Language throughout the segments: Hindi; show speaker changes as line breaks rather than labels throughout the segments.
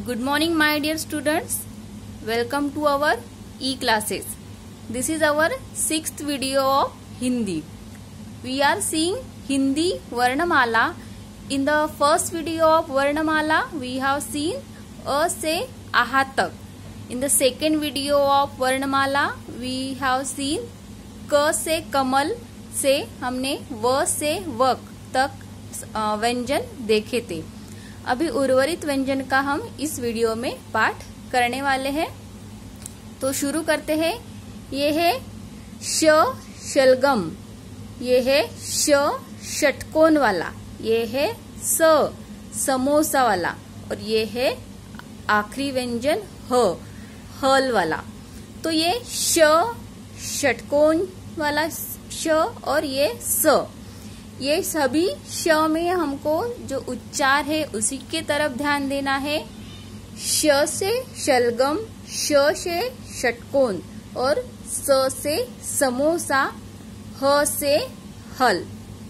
Good morning, my dear students. Welcome to our e-classes. This is our 6th video of Hindi. We are seeing Hindi Varnamala. In the first video of Varnamala, we have seen A से आहा तक. In the second video of Varnamala, we have seen क से कमल से हमने व से वक तक व्यंजन देखे थे. अभी उर्वरित व्यंजन का हम इस वीडियो में पाठ करने वाले हैं. तो शुरू करते हैं. ये है श शलगम, ये है श षटकोण वाला, ये है स समोसा वाला और ये है आखिरी व्यंजन ह हल वाला. तो ये श षटकोण वाला श और ये स, ये सभी श में हमको जो उच्चार है उसी के तरफ ध्यान देना है. श से शलगम, श से षटकोण और स से समोसा, ह से हल.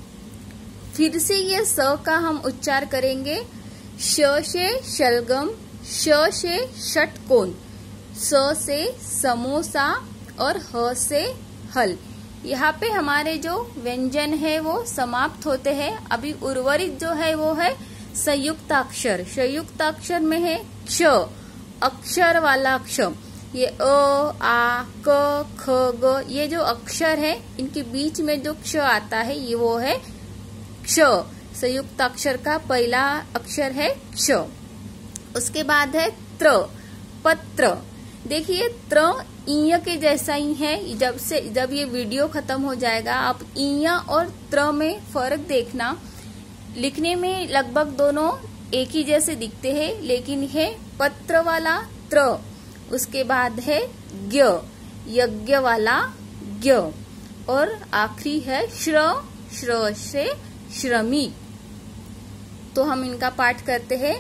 फिर से ये स का हम उच्चार करेंगे. श से शलगम, श से षटकोण, स से समोसा और ह से हल. यहाँ पे हमारे जो व्यंजन है वो समाप्त होते हैं. अभी उर्वरित जो है वो है संयुक्त अक्षर. संयुक्त अक्षर में है क्ष, अक्षर वाला अक्षर. ये अ, आ, क, ख, ग, ये जो अक्षर है इनके बीच में जो क्ष आता है ये वो है क्ष. संयुक्त अक्षर का पहला अक्षर है क्ष. उसके बाद है त्र, पत्र. देखिए त्र ईय के जैसा ही है. जब ये वीडियो खत्म हो जाएगा आप ईय और त्र में फर्क देखना. लिखने में लगभग दोनों एक ही जैसे दिखते हैं, लेकिन है पत्र वाला त्र. उसके बाद है ज्ञ, यज्ञ वाला ज्ञ और आखिरी है श्र, श्र से श्रमिक. तो हम इनका पाठ करते हैं.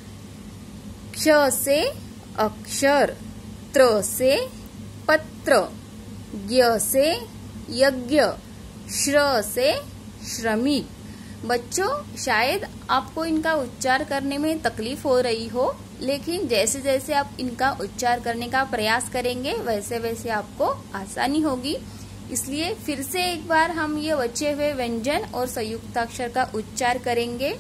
क्ष से अक्षर, त्र से पत्र, ज्ञ से यज्ञ, श्र से श्रमिक. बच्चों शायद आपको इनका उच्चार करने में तकलीफ हो रही हो, लेकिन जैसे जैसे आप इनका उच्चार करने का प्रयास करेंगे वैसे वैसे आपको आसानी होगी. इसलिए फिर से एक बार हम ये बचे हुए व्यंजन और संयुक्ताक्षर का उच्चार करेंगे.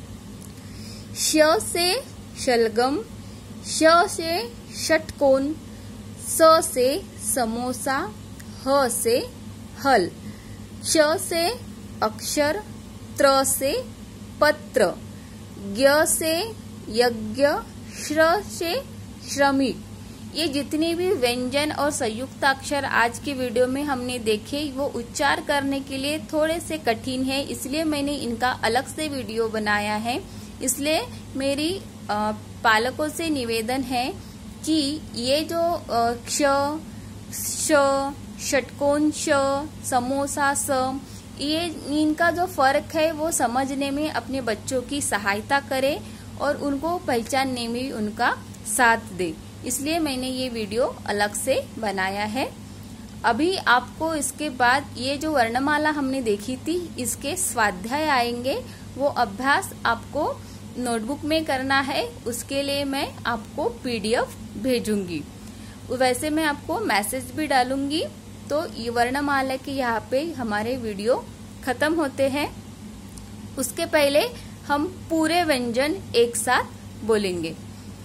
श से शलगम, श से षटकोण, स से समोसा, ह से हल. श से अक्षर, त्र से पत्र, ज्ञ से यज्ञ, श्र से श्रमिक. ये जितने भी व्यंजन और संयुक्त अक्षर आज के वीडियो में हमने देखे वो उच्चार करने के लिए थोड़े से कठिन है, इसलिए मैंने इनका अलग से वीडियो बनाया है. इसलिए मेरी पालकों से निवेदन है कि ये जो क्ष, श, षटकोण श, समोसा स, ये इनका जो फर्क है वो समझने में अपने बच्चों की सहायता करें और उनको पहचानने में उनका साथ दे. इसलिए मैंने ये वीडियो अलग से बनाया है. अभी आपको इसके बाद ये जो वर्णमाला हमने देखी थी इसके स्वाध्याय आएंगे, वो अभ्यास आपको नोटबुक में करना है. उसके लिए मैं आपको पीडीएफ भेजूंगी. वैसे मैं आपको मैसेज भी डालूंगी. तो ये वर्णमाला के यहाँ पे हमारे वीडियो खत्म होते हैं. उसके पहले हम पूरे व्यंजन एक साथ बोलेंगे.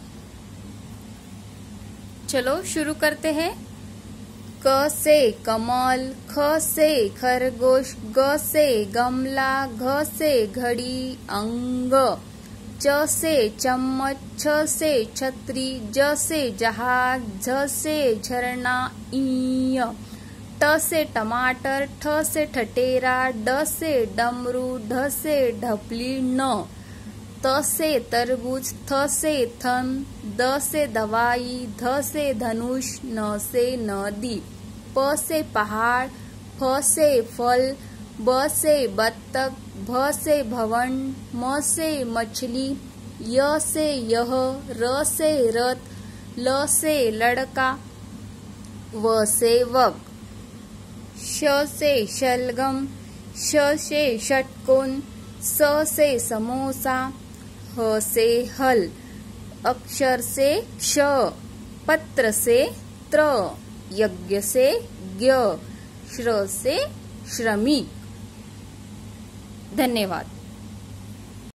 चलो शुरू करते हैं. क से कमल, ख से खरगोश, ग से गमला, घ से घड़ी अंग, च से चम्मच, छ से छतरी, ज से जहाज, झ से झरना ईय, ट से टमाटर, ठ से ठटेरा, ड से डमरू, ढ से ढपली न, त से तरबूज, थ से थन, द से दवाई, ध से धनुष, न से नदी, प से पहाड़, फ से फल, ब से बत्तख, भ से भवन, म से मछली, य से यह, र से रथ, ल से लड़का, व से वक. श से शलगम, श से षटकोण, स से समोसा, ह से हल अक्षर से क्ष, पत्र से त्र, यज्ञ से ज्ञ, श्र से श्रमिक। धन्यवाद।